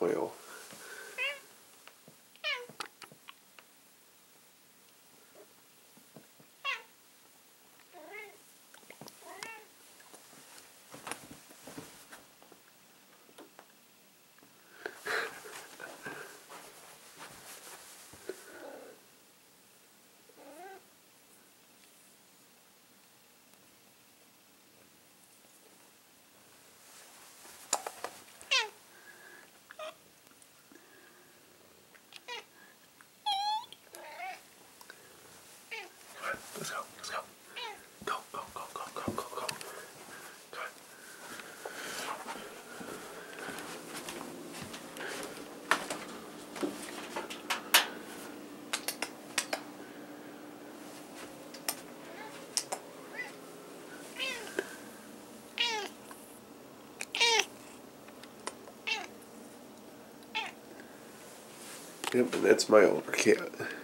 oil. Let's go, let's go. Go, go, go, go, go, go, go. Yep, and that's my older cat.